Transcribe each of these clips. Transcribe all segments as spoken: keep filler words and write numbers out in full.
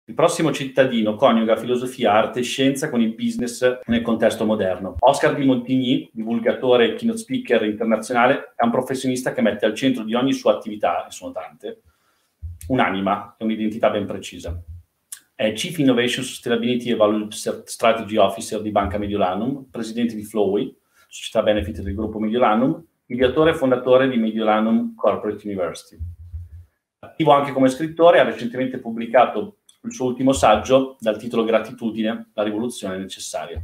Il prossimo cittadino coniuga filosofia, arte e scienza con il business nel contesto moderno. Oscar Di Montigny, divulgatore e keynote speaker internazionale, è un professionista che mette al centro di ogni sua attività, e sono tante, un'anima e un'identità ben precisa. È Chief Innovation Sustainability e Value Strategy Officer di Banca Mediolanum, presidente di Flowey, società benefit del gruppo Mediolanum, ideatore e fondatore di Mediolanum Corporate University. Attivo anche come scrittore, ha recentemente pubblicato il suo ultimo saggio dal titolo Gratitudine, la rivoluzione necessaria.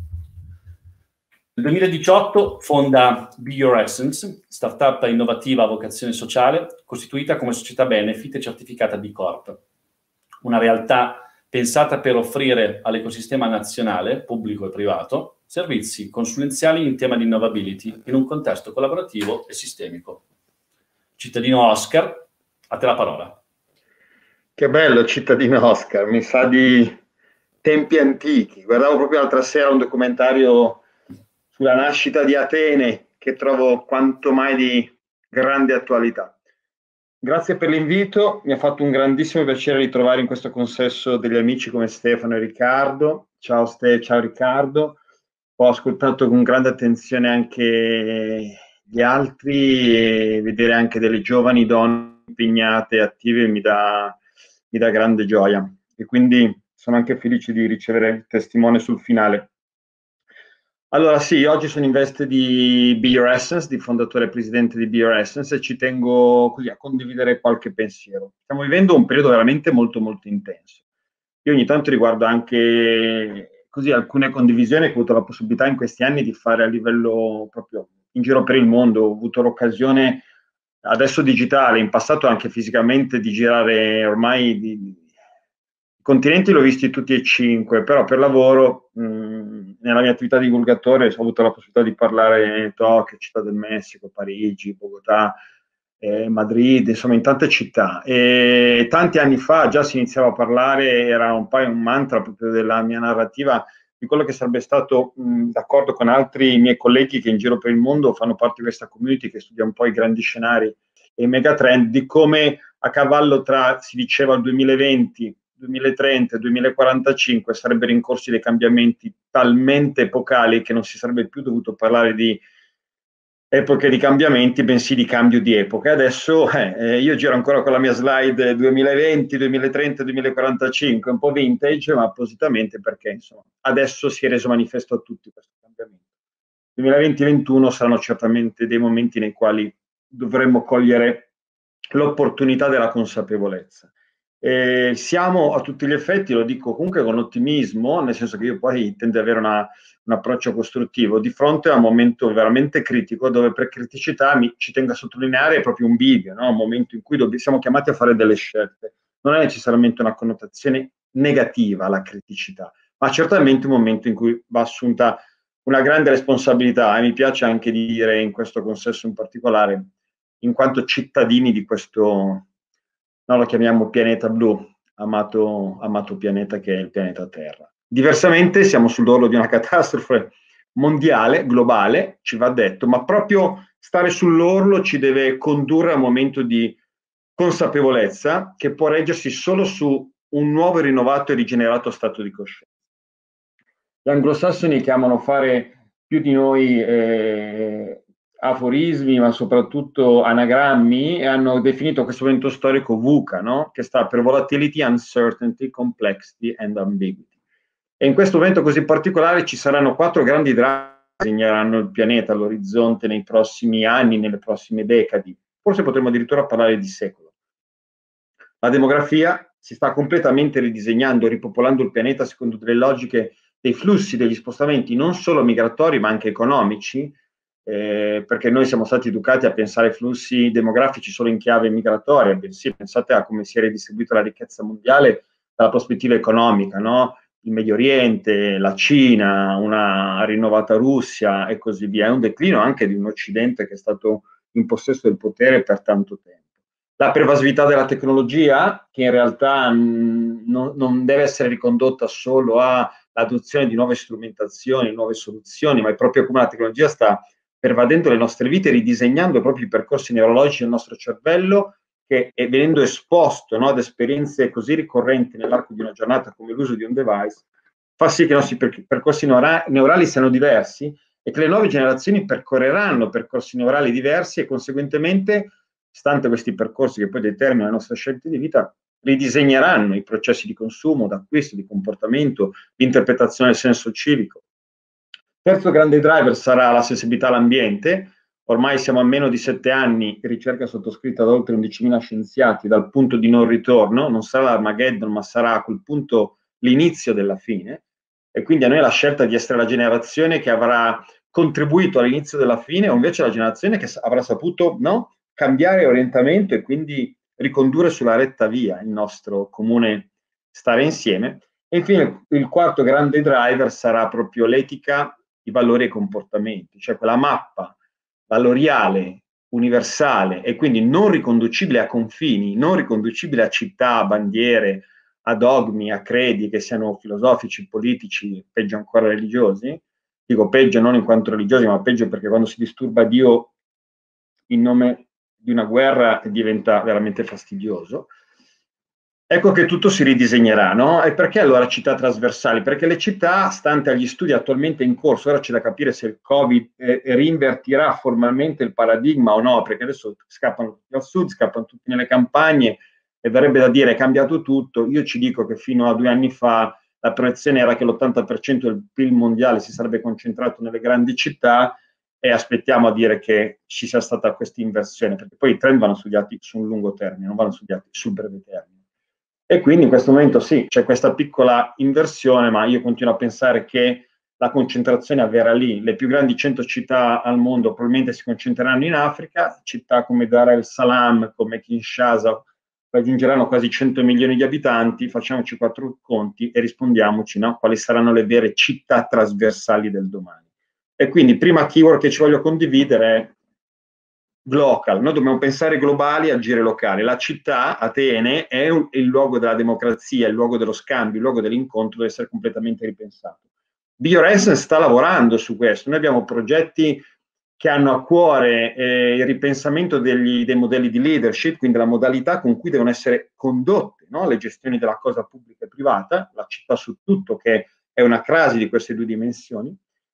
Nel duemiladiciotto fonda Be Your Essence, startup innovativa a vocazione sociale, costituita come società benefit e certificata B Corp. Una realtà pensata per offrire all'ecosistema nazionale, pubblico e privato, servizi consulenziali in tema di innovability in un contesto collaborativo e sistemico. Cittadino Oscar, a te la parola. Che bello, cittadino Oscar, mi sa di tempi antichi. Guardavo proprio l'altra sera un documentario sulla nascita di Atene che trovo quanto mai di grande attualità. Grazie per l'invito, mi ha fatto un grandissimo piacere ritrovare in questo consesso degli amici come Stefano e Riccardo. Ciao Ste, ciao Riccardo. Ho ascoltato con grande attenzione anche gli altri e vedere anche delle giovani donne impegnate e attive mi dà, mi dà grande gioia. E quindi sono anche felice di ricevere il testimone sul finale. Allora sì, oggi sono in veste di Be Your Essence, di fondatore e presidente di Be Your Essence, e ci tengo così a condividere qualche pensiero. Stiamo vivendo un periodo veramente molto molto intenso. Io ogni tanto riguardo anche così alcune condivisioni che ho avuto la possibilità in questi anni di fare a livello proprio in giro per il mondo. Ho avuto l'occasione, adesso digitale, in passato anche fisicamente, di girare ormai di, i continenti l'ho visti tutti e cinque, però per lavoro, mh, nella mia attività di divulgatore, ho avuto la possibilità di parlare a Tokyo, Città del Messico, Parigi, Bogotà, eh, Madrid, insomma in tante città. E tanti anni fa già si iniziava a parlare, era un po' un mantra proprio della mia narrativa, di quello che sarebbe stato, mh, d'accordo con altri miei colleghi che in giro per il mondo fanno parte di questa community che studia un po' i grandi scenari e i megatrend, di come a cavallo tra, si diceva, il duemilaventi, duemilatrenta e duemilaquarantacinque sarebbero in corso dei cambiamenti talmente epocali che non si sarebbe più dovuto parlare di epoche di cambiamenti, bensì di cambio di epoca. Adesso eh, io giro ancora con la mia slide duemilaventi, duemilatrenta, duemilaquarantacinque, un po' vintage, ma appositamente perché insomma, adesso si è reso manifesto a tutti questo cambiamento. duemilaventi ventuno saranno certamente dei momenti nei quali dovremmo cogliere l'opportunità della consapevolezza. Eh, siamo a tutti gli effetti, lo dico comunque con ottimismo, nel senso che io poi tendo ad avere una, un approccio costruttivo, di fronte a un momento veramente critico dove per criticità mi, ci tengo a sottolineare proprio un bivio, no? Un momento in cui dobbiamo, siamo chiamati a fare delle scelte. Non è necessariamente una connotazione negativa la criticità, ma certamente un momento in cui va assunta una grande responsabilità, e mi piace anche dire in questo consesso in particolare, in quanto cittadini di questo, noi lo chiamiamo pianeta blu, amato, amato pianeta che è il pianeta Terra. Diversamente siamo sull'orlo di una catastrofe mondiale, globale, ci va detto, ma proprio stare sull'orlo ci deve condurre a un momento di consapevolezza che può reggersi solo su un nuovo, rinnovato e rigenerato stato di coscienza. Gli anglosassoni chiamano fare più di noi eh, aforismi, ma soprattutto anagrammi, e hanno definito questo evento storico VUCA, no? Che sta per Volatility, Uncertainty, Complexity and Ambiguity. E in questo momento così particolare ci saranno quattro grandi drammi che segneranno il pianeta all'orizzonte nei prossimi anni, nelle prossime decadi. Forse potremmo addirittura parlare di secolo. La demografia si sta completamente ridisegnando, ripopolando il pianeta secondo delle logiche dei flussi, degli spostamenti non solo migratori ma anche economici, eh, perché noi siamo stati educati a pensare ai flussi demografici solo in chiave migratoria, bensì pensate a come si è ridistribuita la ricchezza mondiale dalla prospettiva economica, no? Il Medio Oriente, la Cina, una rinnovata Russia e così via. È un declino anche di un Occidente che è stato in possesso del potere per tanto tempo. La pervasività della tecnologia, che in realtà mh, non, non deve essere ricondotta solo all'adozione di nuove strumentazioni, nuove soluzioni, ma è proprio come la tecnologia sta pervadendo le nostre vite, ridisegnando proprio i percorsi neurologici del nostro cervello che è venendo esposto, no, ad esperienze così ricorrenti nell'arco di una giornata come l'uso di un device, fa sì che i nostri per- percorsi neura- neurali siano diversi e che le nuove generazioni percorreranno percorsi neurali diversi e conseguentemente, stante questi percorsi che poi determinano le nostre scelte di vita, ridisegneranno i processi di consumo, d'acquisto, di comportamento, di interpretazione del senso civico. Terzo grande driver sarà la sensibilità all'ambiente. Ormai siamo a meno di sette anni, ricerca sottoscritta da oltre undicimila scienziati, dal punto di non ritorno. Non sarà l'Armageddon, ma sarà a quel punto l'inizio della fine. E quindi a noi la scelta di essere la generazione che avrà contribuito all'inizio della fine, o invece la generazione che avrà saputo, no, cambiare orientamento e quindi ricondurre sulla retta via il nostro comune stare insieme. E infine il quarto grande driver sarà proprio l'etica, i valori e i comportamenti, cioè quella mappa valoriale, universale e quindi non riconducibile a confini, non riconducibile a città, a bandiere, a dogmi, a credi che siano filosofici, politici, peggio ancora religiosi. Dico peggio non in quanto religiosi, ma peggio perché quando si disturba Dio in nome di una guerra diventa veramente fastidioso. Ecco che tutto si ridisegnerà, no? E perché allora città trasversali? Perché le città, stante agli studi attualmente in corso, ora c'è da capire se il Covid eh, rinvertirà formalmente il paradigma o no, perché adesso scappano tutti al sud, scappano tutti nelle campagne e verrebbe da dire è cambiato tutto. Io ci dico che fino a due anni fa la proiezione era che l'ottanta per cento del P I L mondiale si sarebbe concentrato nelle grandi città e aspettiamo a dire che ci sia stata questa inversione, perché poi i trend vanno studiati su un lungo termine, non vanno studiati sul breve termine. E quindi in questo momento sì, c'è questa piccola inversione, ma io continuo a pensare che la concentrazione avverrà lì. Le più grandi cento città al mondo probabilmente si concentreranno in Africa, città come Dar el Salam, come Kinshasa, raggiungeranno quasi cento milioni di abitanti, facciamoci quattro conti e rispondiamoci, no? Quali saranno le vere città trasversali del domani. E quindi prima keyword che ci voglio condividere è local, noi dobbiamo pensare globali e agire locali. La città, Atene, è un, il luogo della democrazia, il luogo dello scambio, il luogo dell'incontro, deve essere completamente ripensato. BioResence sta lavorando su questo, noi abbiamo progetti che hanno a cuore eh, il ripensamento degli, dei modelli di leadership, quindi la modalità con cui devono essere condotte, no, le gestioni della cosa pubblica e privata, la città su tutto, che è una crasi di queste due dimensioni.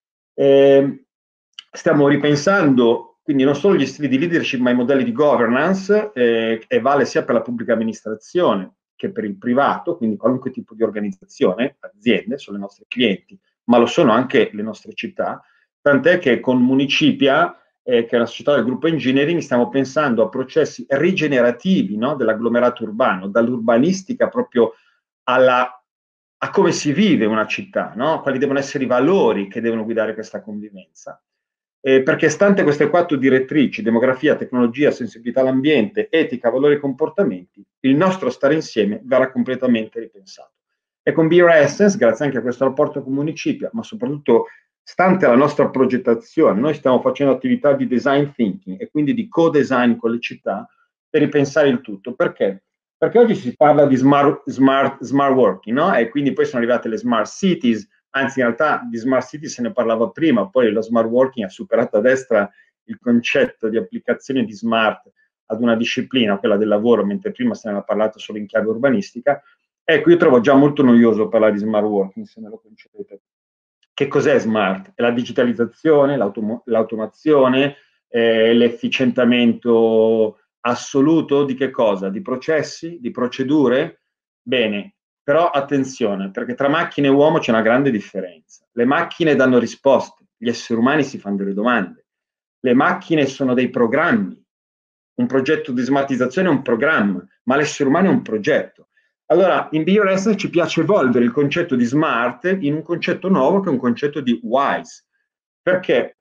Eh, stiamo ripensando quindi non solo gli stili di leadership, ma i modelli di governance, eh, e vale sia per la pubblica amministrazione che per il privato, quindi qualunque tipo di organizzazione, aziende, sono i nostri clienti, ma lo sono anche le nostre città, tant'è che con Municipia, eh, che è la società del gruppo engineering, stiamo pensando a processi rigenerativi, no, dell'agglomerato urbano, dall'urbanistica proprio alla, a come si vive una città, no? Quali devono essere i valori che devono guidare questa convivenza. Eh, perché stante queste quattro direttrici, demografia, tecnologia, sensibilità all'ambiente, etica, valori e comportamenti, il nostro stare insieme verrà completamente ripensato. E con BioEssence, grazie anche a questo rapporto con Municipia, ma soprattutto stante la nostra progettazione, noi stiamo facendo attività di design thinking e quindi di co-design con le città per ripensare il tutto. Perché? Perché oggi si parla di smart, smart, smart working, no? E quindi poi sono arrivate le smart cities, anzi in realtà di smart city se ne parlava prima, poi lo smart working ha superato a destra il concetto di applicazione di smart ad una disciplina, quella del lavoro, mentre prima se ne era parlato solo in chiave urbanistica. Ecco, io trovo già molto noioso parlare di smart working, se me lo concedete. Che cos'è smart? È la digitalizzazione, l'autom- l'automazione, eh, l'efficientamento assoluto di che cosa? Di processi, di procedure? Bene, però attenzione, perché tra macchina e uomo c'è una grande differenza. Le macchine danno risposte, gli esseri umani si fanno delle domande. Le macchine sono dei programmi. Un progetto di smartizzazione è un programma, ma l'essere umano è un progetto. Allora, in BioResence ci piace evolvere il concetto di smart in un concetto nuovo che è un concetto di wise. Perché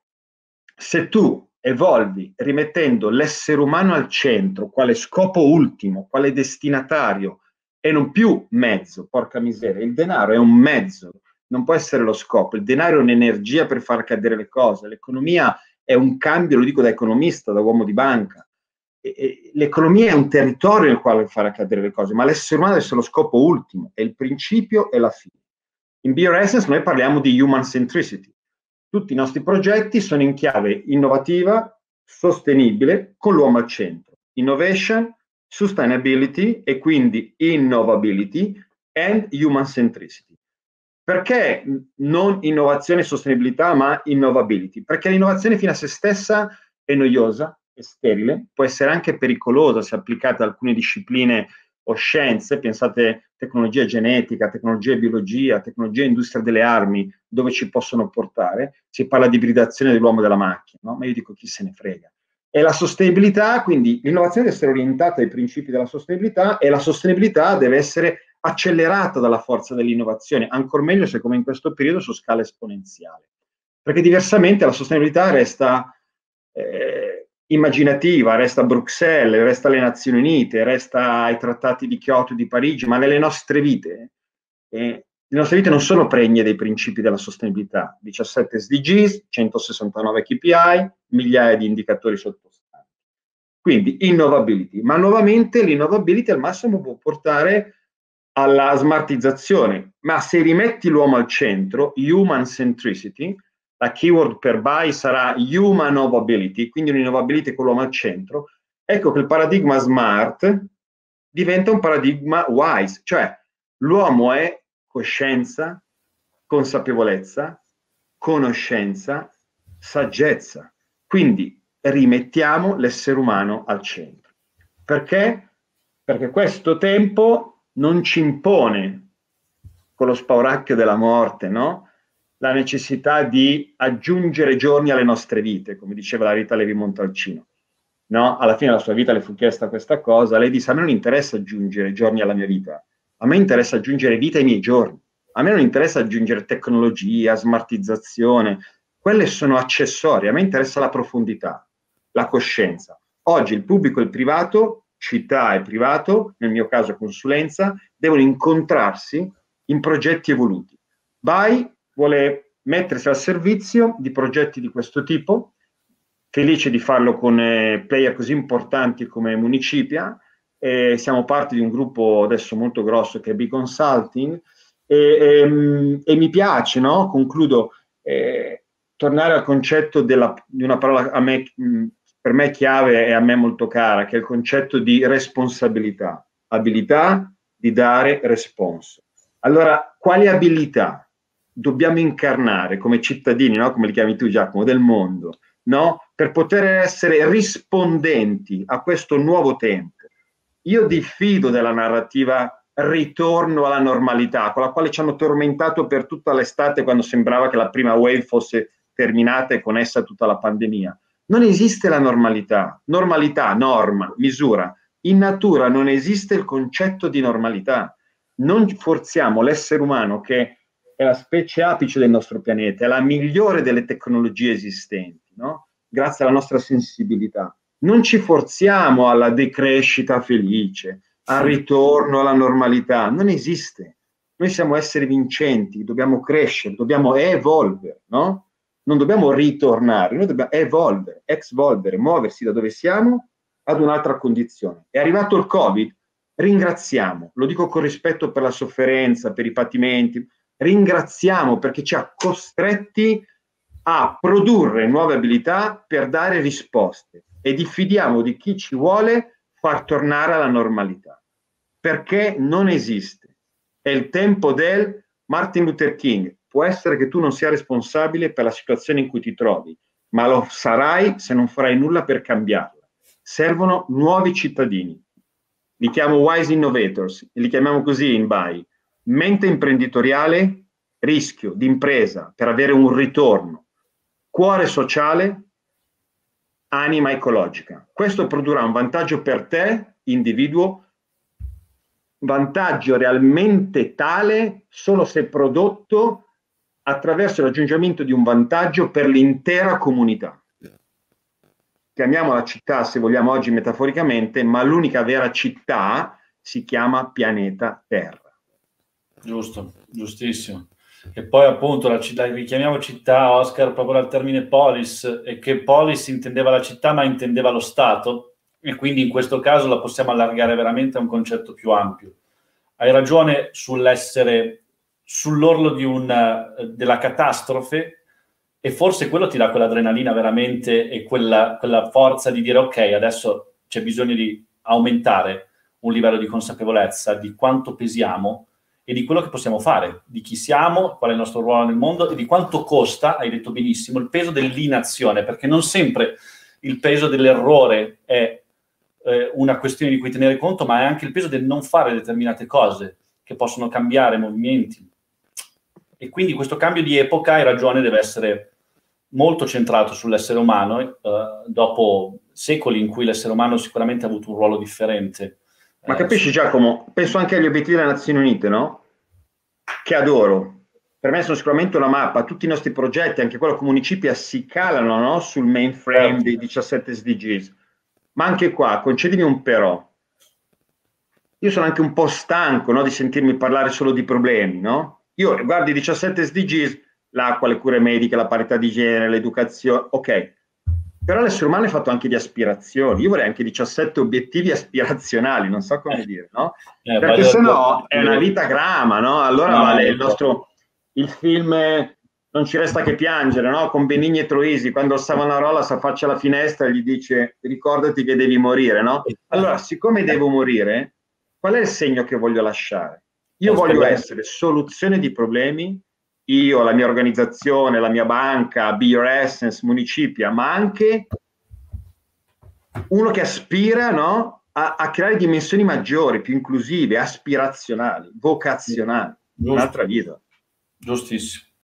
se tu evolvi rimettendo l'essere umano al centro, quale scopo ultimo, quale destinatario, e non più mezzo, porca miseria, il denaro è un mezzo, non può essere lo scopo, il denaro è un'energia per far cadere le cose, l'economia è un cambio, lo dico da economista, da uomo di banca, e, e, l'economia è un territorio nel quale far accadere le cose, ma l'essere umano è solo lo scopo ultimo, è il principio e la fine. In BioResence noi parliamo di human centricity, tutti i nostri progetti sono in chiave innovativa, sostenibile, con l'uomo al centro. Innovation, sustainability e quindi innovability and human centricity. Perché non innovazione e sostenibilità, ma innovability? Perché l'innovazione fino a se stessa è noiosa, è sterile, può essere anche pericolosa se applicata ad alcune discipline o scienze, pensate tecnologia genetica, tecnologia biologia, tecnologia industria delle armi, dove ci possono portare, si parla di ibridazione dell'uomo e della macchina, no? Ma io dico chi se ne frega. E la sostenibilità, quindi l'innovazione deve essere orientata ai principi della sostenibilità e la sostenibilità deve essere accelerata dalla forza dell'innovazione, ancor meglio se come in questo periodo su scala esponenziale, perché diversamente la sostenibilità resta eh, immaginativa, resta a Bruxelles, resta alle Nazioni Unite, resta ai trattati di Kyoto e di Parigi, ma nelle nostre vite, eh, le nostre vite non sono pregne dei principi della sostenibilità, diciassette S D Gs, centosessantanove K P I, migliaia di indicatori sottostanti. Quindi innovability, ma nuovamente l'innovability al massimo può portare alla smartizzazione, ma se rimetti l'uomo al centro, human centricity, la keyword per buy sarà human knowability, quindi un'innovability con l'uomo al centro, ecco che il paradigma smart diventa un paradigma wise, cioè l'uomo è coscienza, consapevolezza, conoscenza, saggezza. Quindi rimettiamo l'essere umano al centro. Perché? Perché questo tempo non ci impone, con lo spauracchio della morte, no? La necessità di aggiungere giorni alle nostre vite, come diceva la Rita Levi Montalcino. No? Alla fine della sua vita le fu chiesta questa cosa, lei disse: a me non interessa aggiungere giorni alla mia vita, a me interessa aggiungere vita ai miei giorni, a me non interessa aggiungere tecnologia, smartizzazione, quelle sono accessorie, a me interessa la profondità, la coscienza. Oggi il pubblico e il privato, città e privato, nel mio caso consulenza, devono incontrarsi in progetti evoluti. Buy vuole mettersi al servizio di progetti di questo tipo, felice di farlo con eh, player così importanti come Municipia, eh, siamo parte di un gruppo adesso molto grosso che è B-Consulting, e, e, e mi piace, no? Concludo, eh, tornare al concetto della, di una parola a me, mh, per me chiave e a me molto cara, che è il concetto di responsabilità, abilità di dare responso. Allora, quali abilità dobbiamo incarnare come cittadini, no? Come li chiami tu, Giacomo, del mondo, no? Per poter essere rispondenti a questo nuovo tempo? Io diffido della narrativa ritorno alla normalità, con la quale ci hanno tormentato per tutta l'estate quando sembrava che la prima wave fosse terminata e con essa tutta la pandemia. Non esiste la normalità. Normalità, norma, misura. In natura non esiste il concetto di normalità. Non forziamo l'essere umano, che è la specie apice del nostro pianeta, è la migliore delle tecnologie esistenti, no? Grazie alla nostra sensibilità. Non ci forziamo alla decrescita felice, al ritorno alla normalità, non esiste. Noi siamo esseri vincenti, dobbiamo crescere, dobbiamo evolvere, no? Non dobbiamo ritornare, noi dobbiamo evolvere, ex-volvere, muoversi da dove siamo ad un'altra condizione. È arrivato il Covid, ringraziamo, lo dico con rispetto per la sofferenza, per i patimenti, ringraziamo perché ci ha costretti a produrre nuove abilità per dare risposte e diffidiamo di chi ci vuole far tornare alla normalità, perché non esiste. È il tempo del Martin Luther King. Può essere che tu non sia responsabile per la situazione in cui ti trovi, ma lo sarai se non farai nulla per cambiarla. Servono nuovi cittadini. Li chiamo wise innovators, li chiamiamo così in Buy. Mente imprenditoriale, rischio d'impresa per avere un ritorno, cuore sociale, anima ecologica. Questo produrrà un vantaggio per te, individuo, vantaggio realmente tale solo se prodotto attraverso il raggiungimento di un vantaggio per l'intera comunità. Chiamiamola città, se vogliamo oggi metaforicamente, ma l'unica vera città si chiama pianeta Terra. Giusto, giustissimo. E poi appunto la città, richiamiamo città, Oscar, proprio dal termine polis, e che polis intendeva la città ma intendeva lo Stato, e quindi in questo caso la possiamo allargare veramente a un concetto più ampio. Hai ragione sull'essere sull'orlo di una, della catastrofe, e forse quello ti dà quell'adrenalina veramente e quella, quella forza di dire ok, adesso c'è bisogno di aumentare un livello di consapevolezza di quanto pesiamo e di quello che possiamo fare, di chi siamo, qual è il nostro ruolo nel mondo e di quanto costa, hai detto benissimo, il peso dell'inazione, perché non sempre il peso dell'errore è eh, una questione di cui tenere conto, ma è anche il peso del non fare determinate cose che possono cambiare movimenti. E quindi questo cambio di epoca, hai ragione, deve essere molto centrato sull'essere umano, eh, dopo secoli in cui l'essere umano sicuramente ha avuto un ruolo differente. Ma capisci, Giacomo, penso anche agli obiettivi delle Nazioni Unite, no? Che adoro. Per me sono sicuramente una mappa. Tutti i nostri progetti, anche quello con Municipia, si calano, no? Sul mainframe Certo. dei diciassette S D Gs. Ma anche qua, concedimi un però. Io sono anche un po' stanco, no? Di sentirmi parlare solo di problemi, no? Io guardo i diciassette S D Gs, l'acqua, le cure mediche, la parità di genere, l'educazione, ok. Però l'essere umano è fatto anche di aspirazioni. Io vorrei anche diciassette obiettivi aspirazionali, non so come dire, no? Eh, Perché se no è una vita grama, no? Allora no, vale no, il nostro, il film Non ci resta che piangere, no? Con Benigni e Troisi, quando Savonarola si affaccia alla finestra e gli dice ricordati che devi morire, no? Allora, siccome devo morire, qual è il segno che voglio lasciare? Io voglio essere soluzione di problemi, io, la mia organizzazione, la mia banca, Be Your Essence, Municipia, ma anche uno che aspira, no, a, a creare dimensioni maggiori, più inclusive, aspirazionali, vocazionali, un'altra vita. Giustissimo.